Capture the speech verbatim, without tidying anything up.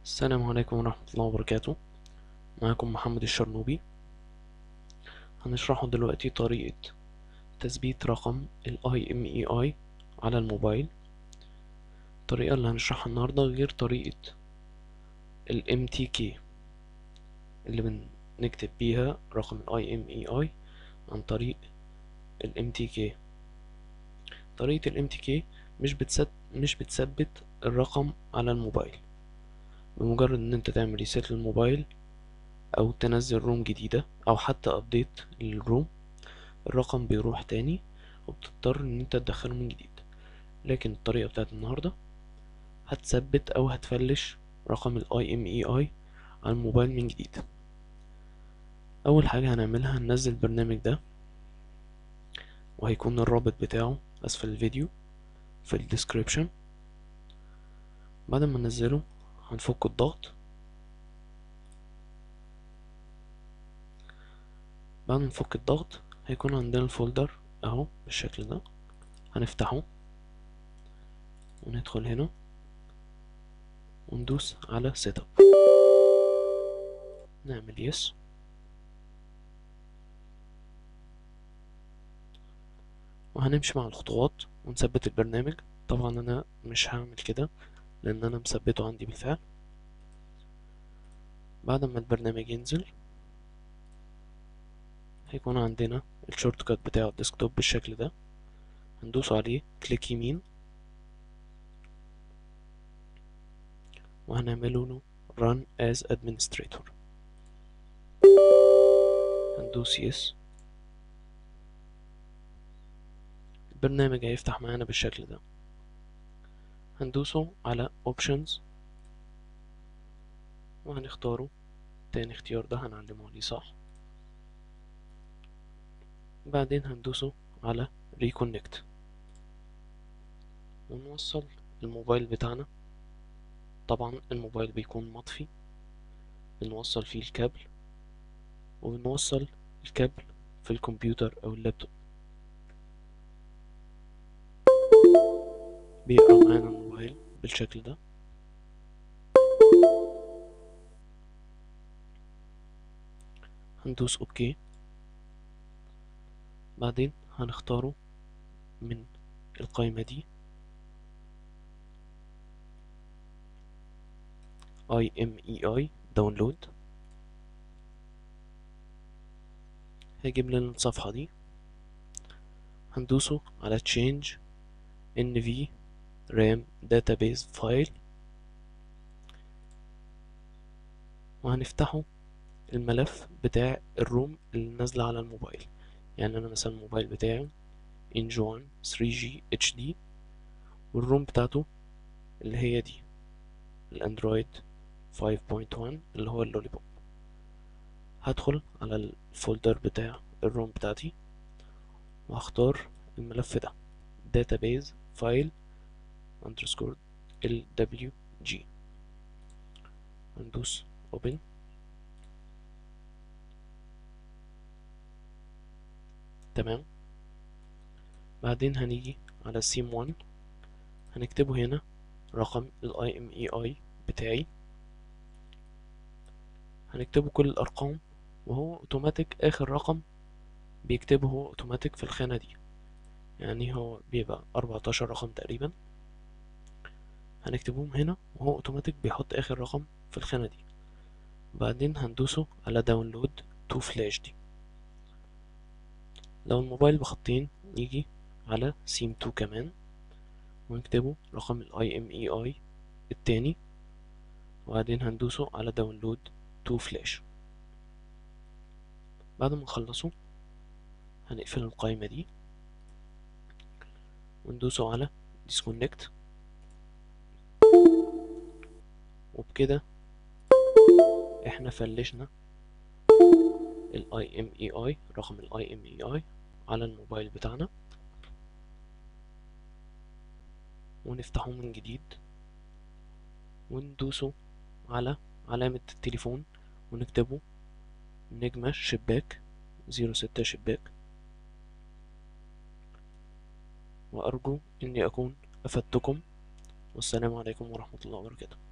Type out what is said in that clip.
السلام عليكم ورحمة الله وبركاته. معكم محمد الشرنوبي. هنشرحه دلوقتي طريقة تثبيت رقم ال آي إم إي آي على الموبايل. الطريقة اللي هنشرحها النهاردة غير طريقة ال إم تي كي اللي بنكتب بيها رقم ال آي إم إي آي عن طريق ال إم تي كي. طريقة ال إم تي كي مش بتثبت مش بتثبت الرقم على الموبايل. بمجرد ان انت تعمل ريسيت للموبايل او تنزل روم جديدة او حتى ابديت للروم، الرقم بيروح تاني وبتضطر ان انت تدخله من جديد. لكن الطريقة بتاعت النهاردة هتثبت او هتفلش رقم ال آي إم إي آي على الموبايل من جديد. اول حاجة هنعملها هننزل البرنامج ده، وهيكون الرابط بتاعه اسفل الفيديو في الديسكريبشن. بعد ما ننزله هنفك الضغط. بعد ما نفك الضغط هيكون عندنا الفولدر اهو بالشكل ده. هنفتحه وندخل هنا وندوس على سيت اب، نعمل يس. وهنمشي مع الخطوات ونثبت البرنامج. طبعا انا مش هعمل كده لان انا مثبته عندي بالفعل. بعد ما البرنامج ينزل هيكون عندنا الشورت كات بتاع الديسكتوب بالشكل ده. هندوس عليه كليك يمين وهنعمله له run as administrator. هندوس يس. البرنامج هيفتح معانا بالشكل ده. هندوسه على options وهنختاره تاني اختيار ده هنعلمه عليه صح. بعدين هندوسه على reconnect ونوصل الموبايل بتاعنا. طبعا الموبايل بيكون مطفي، بنوصل فيه الكابل وبنوصل الكابل في الكمبيوتر او اللابتوب. بيقرا معانا الموبايل بالشكل ده. هندوس اوكي. بعدين هنختاره من القائمة دي آي إم إي آي داونلود. هيجيب لنا الصفحة دي. هندوسه على change إن في رام database file وهنفتحه الملف بتاع الروم اللي نازلة على الموبايل. يعني انا مثلا الموبايل بتاعي انجوان ثري جي اتش دي والروم بتاعته اللي هي دي الاندرويد فايف بوينت وان اللي هو اللوليبوب. هدخل على الفولدر بتاع الروم بتاعتي وهختار الملف ده database file underscore ال دبليو جي. هندوس open. تمام. بعدين هنيجي على سيم وان هنكتبه هنا رقم ال آي إم إي آي بتاعي. هنكتبه كل الأرقام وهو اوتوماتيك آخر رقم بيكتبه هو اوتوماتيك في الخانة دي. يعني هو بيبقى أربعتاشر رقم تقريبا، هنكتبهم هنا وهو اوتوماتيك بيحط آخر رقم في الخانة دي. بعدين هندوسه على داونلود تو فلاش دي. لو الموبايل بخطين نيجي على سيم تو كمان ونكتبه رقم ال آي إم إي آي التاني. وبعدين هندوسه على داونلود تو فلاش. بعد ما نخلصه هنقفل القائمة دي وندوسه على disconnect. وبكده احنا فلشنا ال آي إم إي آي رقم ال آي إم إي آي على الموبايل بتاعنا. ونفتحه من جديد وندوسه على علامة التليفون ونكتبه نجمة شباك زيرو ستة شباك. وأرجو إني أكون أفدتكم، والسلام عليكم ورحمة الله وبركاته.